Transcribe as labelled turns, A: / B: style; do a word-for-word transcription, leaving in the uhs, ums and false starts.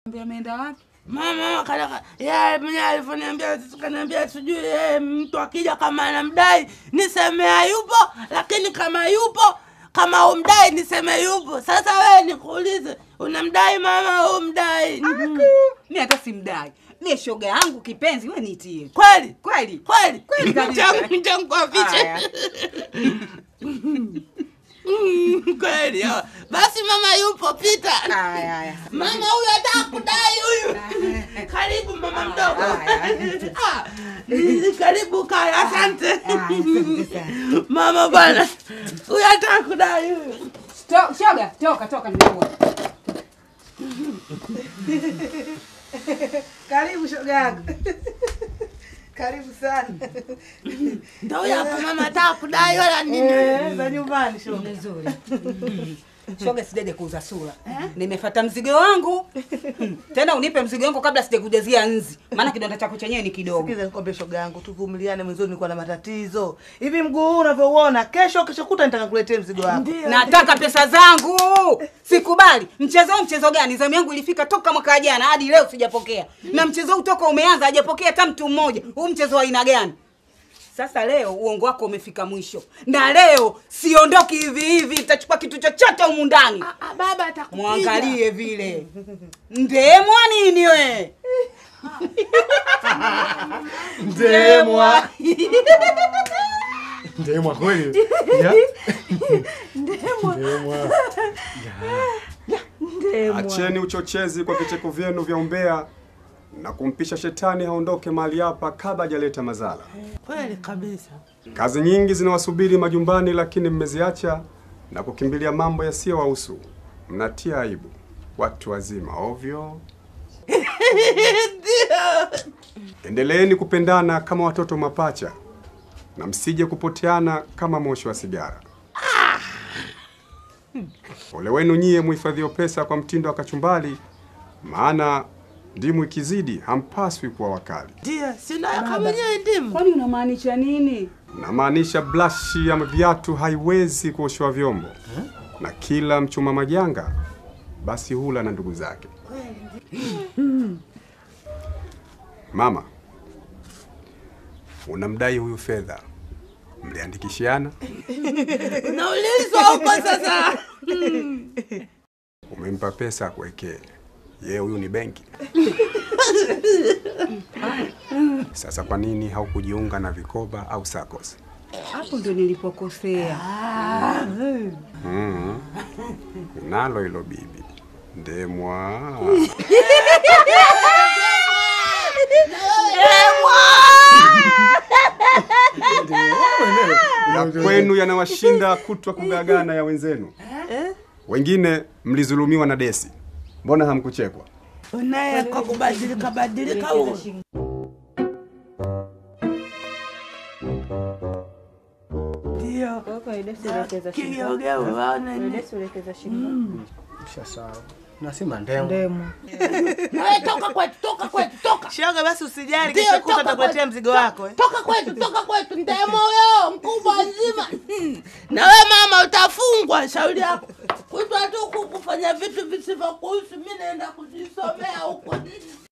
A: Ameenda wapi?
B: Mama kana yeye mwenye alifoniambia tukaniambia sijui yeye mtu akija kama anamdai niseme yupo, lakini kama yupo kama umdai niseme yupo. Sasa wewe nikuulize, unamdai mama au umdai?
A: Mimi hata simdai. Mimi shoga yangu kipenzi, wewe nitie.
B: Kweli?
A: Kweli?
B: Kweli?
A: Kweli kabisa.
B: Mtangu kwa picha. Kweli. Basi mama yupo, pita.
A: Haya haya.
B: Mama huyu ataka kudai huyu. Karibu mama mdogo. Ah, karibu kaya, asante. Mama bwana. Huyu ataka kudai huyu.
A: Stop, shoga, toka toka nimekuwa.
C: Karibu shoga yangu. Karibu sana.
B: Ndio hapo mama ataka kudai wala nini?
C: Eh, za nyumbani shoga.
A: Nzuri. Shoga sijaje kuuza sura. Eh? Nimefuata mzigo wangu. Tena unipe mzigo wangu kabla sijakujazia nzi. Maana kidonda chako chenyewe ni kidogo.
C: Sikiza nikwambie shoga yangu, tuvumiliane, mwanzo nilikuwa na matatizo. Hivi mguu huu unavyoona, kesho kesho kuta nitakakuletea mzigo wako.
A: Nataka pesa zangu. Sikubali. Mchezo mchezo gani? Zamu yangu ilifika toka mwaka jana hadi leo sijapokea. Na mchezo utoka umeanza hajapokea hata mtu mmoja. Huu mchezo wa aina gani? Sasa leo uongo wako umefika mwisho. Na leo siondoki hivi hivi, nitachukua kitu chochote humu ndani.
B: Ah, baba atakupiga.
A: Muangalie vile. Ndemwa nini we?
D: Ndemwa. Ndemwa kweli? Ya?
C: Ndemwa.
D: Ndemwa.
C: Ndemwa.
D: Acheni uchochezi kwa vicheko vyenu vya umbea na kumpisha shetani haondoke mahali hapa kabla hajaleta mazala.
B: Kweli kabisa.
D: Kazi nyingi zinawasubiri majumbani, lakini mmeziacha na kukimbilia mambo yasiyowahusu. Mnatia aibu watu wazima ovyo.
B: Ndio.
D: Endeleeni kupendana kama watoto mapacha na msije kupoteana kama moshi wa sigara. Ole wenu nyie muhifadhio pesa kwa mtindo wa kachumbali, maana ndimu ikizidi hampaswi kuwa wakali.
B: Ndio, sina kama mwenyewe ndimu.
A: Kwani unamaanisha nini?
D: Namaanisha blashi ya viatu haiwezi kuoshwa vyombo. Hmm? Na kila mchuma majanga basi hula na ndugu zake. Mama, unamdai huyu fedha, mliandikishiana?
B: Unaulizwa huko sasa.
D: Umempa pesa kuwekea. Yeye huyu ni benki. Sasa kwa nini haukujiunga na vikoba au SACCOS?
A: Hapo ndio nilipokosea.
D: Mm. Nalo hilo bibi. Ndemwa. Ya kwenu yanawashinda kutwa kugagana ya wenzenu. Wengine mlizulumiwa na desi. Mbona hamkuchekwa?
B: Unaye kwa kubadilika badilika huo. Ndio.
E: Kwa ile sirekeza shilingi.
B: Kiogea waona
E: Ile
B: ni.
E: sirekeza shilingi.
D: Mshasahau. Nasema ndemwa.
E: Ndemo.
B: Wewe toka kwetu, toka kwetu, toka.
C: Shoga basi usijali,
B: Ndio,
C: kesho kuta
B: toka
C: atakuletea
B: kwetu.
C: mzigo wako eh.
B: Toka kwetu, toka kwetu, ndemo huyo mkubwa nzima. Na wewe mama utafungwa, shauri yako. Kutwa tu kufanya vitu visivyokuhusu, mimi naenda kujisomea huko.